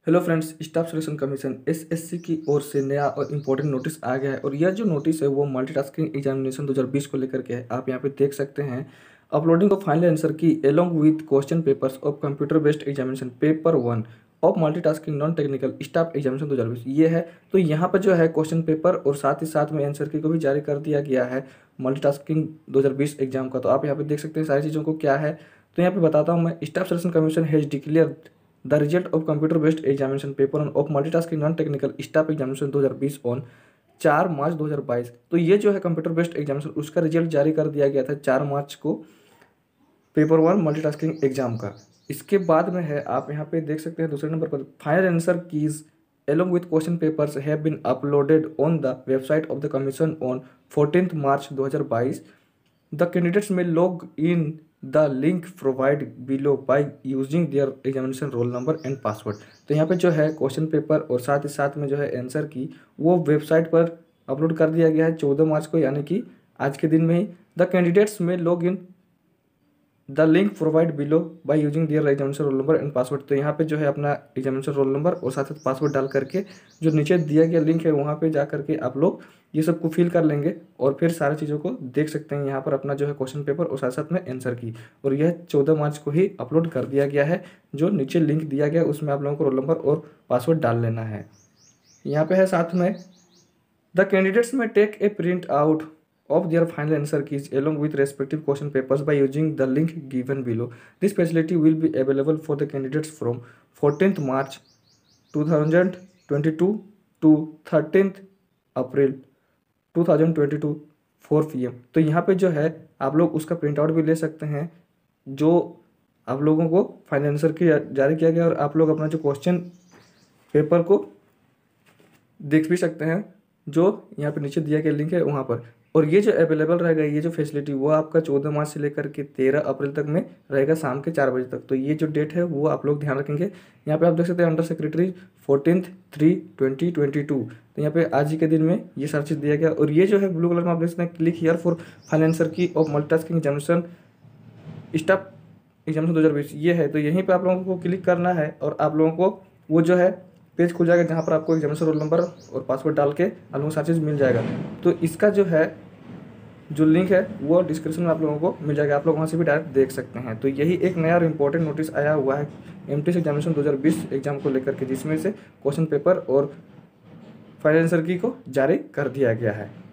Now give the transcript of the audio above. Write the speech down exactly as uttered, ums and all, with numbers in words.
Hello friends, staff selection commission SSC की ओर से नया और इम्पोर्टेंट नोटिस आ गया है। और यह जो नोटिस है वो मल्टीटास्किंग एग्जामिनेशन दो हज़ार बीस को लेकर के है। आप यहाँ पे देख सकते हैं uploading of final answer key along with question papers of computer based examination paper one of multitasking non technical staff examination दो हज़ार बीस ये है। तो यहाँ पर जो है क्वेश्चन पेपर और साथ ही साथ में आंसर की को भी जारी कर दिया गया है मल्टीटास्किंग दो हज़ार बीस एग्जाम का। तो आप यहाँ पे देख सकते हैं सारी चीज़ों को क्या है। तो यहाँ पे बताता हूँ मैं। Staff selection commission has declared the result of computer based examination paper of multitasking non technical staff examination दो हज़ार बीस ऑन चार मार्च दो हज़ार बाईस। तो ये जो है कंप्यूटर बेस्ड एग्जामिनेशन उसका रिजल्ट जारी कर दिया गया था चार मार्च को पेपर वन मल्टीटास्किंग एग्जाम का। इसके बाद में है, आप यहाँ पे देख सकते हैं दूसरे नंबर पर final answer keys along with question papers have been uploaded on the website of the commission on fourteenth March दो हज़ार बाईस. The candidates may log in the link provided below by using their examination roll number and password. तो यहाँ पे जो है question paper और साथ ही साथ में जो है आंसर की वो वेबसाइट पर अपलोड कर दिया गया है चौदह मार्च को, यानी कि आज के दिन में ही। The candidates may log in the link provide below by using their examination roll number and password. तो यहाँ पे जो है अपना एग्जामिनेशन रोल नंबर और साथ साथ पासवर्ड डाल करके जो नीचे दिया गया लिंक है वहाँ पे जा करके आप लोग ये सब को फिल कर लेंगे और फिर सारी चीज़ों को देख सकते हैं यहाँ पर अपना जो है क्वेश्चन पेपर और साथ साथ में आंसर की। और यह चौदह मार्च को ही अपलोड कर दिया गया है। जो नीचे लिंक दिया गया उसमें आप लोगों को रोल नंबर और पासवर्ड डाल लेना है। यहाँ पे है साथ में the candidates may take a print out of their final answer keys along with respective question papers by using the link given below. This facility will be available for the candidates from fourteenth March two thousand twenty-two to thirteenth April two thousand twenty-two four p m. तो यहाँ पे जो है आप लोग उसका print out भी ले सकते हैं जो आप लोगों को फाइनल आंसर की जारी किया गया, और आप लोग अपना जो क्वेश्चन पेपर को देख भी सकते हैं जो यहाँ पे नीचे दिया गया लिंक है वहाँ पर। और ये जो अवेलेबल रहेगा, ये जो फैसिलिटी वो आपका चौदह मार्च से लेकर के तेरह अप्रैल तक में रहेगा शाम के चार बजे तक। तो ये जो डेट है वो आप लोग ध्यान रखेंगे। यहाँ पे आप देख सकते हैं under secretary fourteen three twenty twenty two. तो यहाँ पे आज ही के दिन में ये सारी चीज़ दिया गया। और ये जो है ब्लू कलर में आप देख सकते हैं click here for final answer key of multitasking examination staff examination दो हज़ार बीस ये है। तो यहीं पर आप लोगों को क्लिक करना है और आप लोगों को वो जो है पेज खुल जाएगा जहाँ पर आपको एग्जामिनेशन रोल नंबर और पासवर्ड डाल के आप लोगों को सारी चीज़ मिल जाएगा। तो इसका जो है जो लिंक है वो डिस्क्रिप्शन में आप लोगों को मिल जाएगा, आप लोग वहाँ से भी डायरेक्ट देख सकते हैं। तो यही एक नया और इम्पोर्टेंट नोटिस आया हुआ है एमटीएस एग्जामिनेशन दो हज़ार बीस एग्जाम को लेकर के, जिसमें से क्वेश्चन पेपर और फाइनल आंसर की को जारी कर दिया गया है।